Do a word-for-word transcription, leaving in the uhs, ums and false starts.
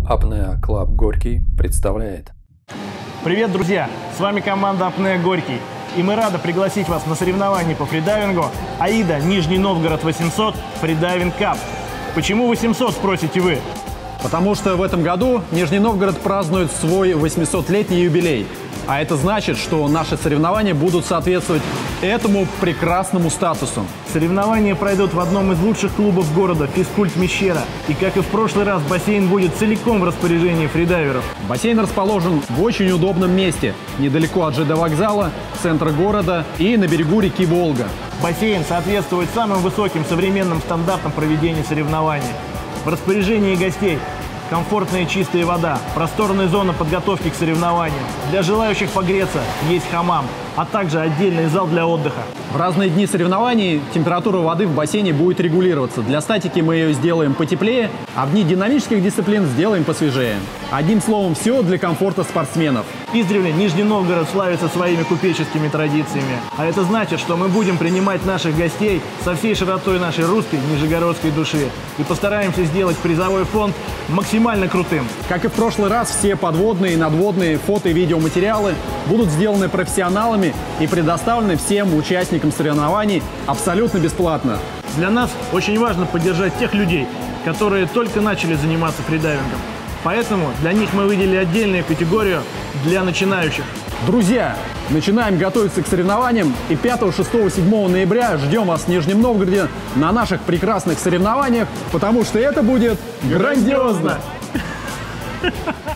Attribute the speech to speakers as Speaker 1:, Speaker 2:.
Speaker 1: Apnea Club Горький представляет.
Speaker 2: Привет, друзья! С вами команда Apnea Горький. И мы рады пригласить вас на соревнования по фридайвингу АИДА Нижний Новгород восемьсот Фридайвинг Кап. Почему восемьсот, спросите вы?
Speaker 3: Потому что в этом году Нижний Новгород празднует свой восьмисотлетний юбилей. А это значит, что наши соревнования будут соответствовать этому прекрасному статусу.
Speaker 2: Соревнования пройдут в одном из лучших клубов города «Физкульт Мещера». И как и в прошлый раз, бассейн будет целиком в распоряжении фридайверов.
Speaker 3: Бассейн расположен в очень удобном месте, недалеко от ЖД вокзала, центра города и на берегу реки Волга.
Speaker 2: Бассейн соответствует самым высоким современным стандартам проведения соревнований. В распоряжении гостей комфортная чистая вода, просторная зона подготовки к соревнованиям. Для желающих погреться есть хамам, а также отдельный зал для отдыха.
Speaker 3: В разные дни соревнований температура воды в бассейне будет регулироваться. Для статики мы ее сделаем потеплее, а в дни динамических дисциплин сделаем посвежее. Одним словом, все для комфорта спортсменов.
Speaker 2: Издревле Нижний Новгород славится своими купеческими традициями. А это значит, что мы будем принимать наших гостей со всей широтой нашей русской нижегородской души. И постараемся сделать призовой фонд максимально крутым.
Speaker 3: Как и в прошлый раз, все подводные и надводные фото и видеоматериалы будут сделаны профессионалами и предоставлены всем участникам соревнований абсолютно бесплатно.
Speaker 2: Для нас очень важно поддержать тех людей, которые только начали заниматься фридайвингом. Поэтому для них мы выделили отдельную категорию для начинающих.
Speaker 3: Друзья, начинаем готовиться к соревнованиям, и пятого, шестого, седьмого ноября ждем вас в Нижнем Новгороде на наших прекрасных соревнованиях, потому что это будет грандиозно!
Speaker 2: грандиозно.